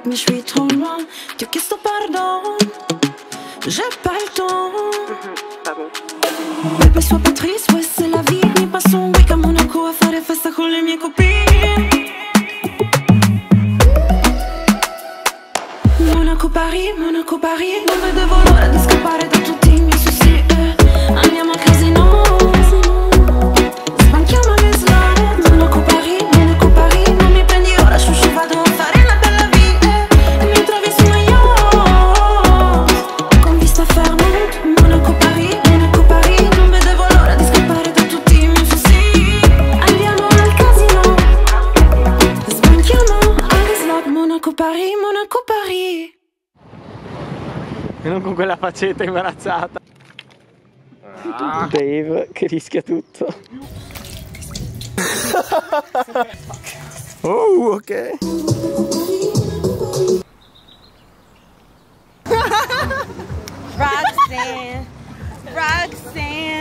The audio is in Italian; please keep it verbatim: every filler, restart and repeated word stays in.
mais je suis trop loin. Ti ho chiesto pardon, j'ai pas le temps. Bebe sua Patrice, ouais c'est la vie. Mi passo un week a Monaco a fare festa con le mie copine. Monaco Paris, Monaco Paris, non vedevo l'ora di scappare da tutti i miei souci, eh. Andiamo al casino, sbanchiamo le slide. Monaco Paris, Monaco Paris, non mi prendi ora, shushu, vado a fare la bella vita, eh. Mi trovi su una yacht, con vista Fairmont. Monaco Paris, Monaco Paris, non vedevo l'ora di scappare da tutti i miei souci. Andiamo al casino, sbanchiamo alle slide. Monaco Paris, Monaco Paris. E non con quella faccetta imbarazzata. Ah. Dave che rischia tutto. Oh, ok. Roxanne, Roxanne.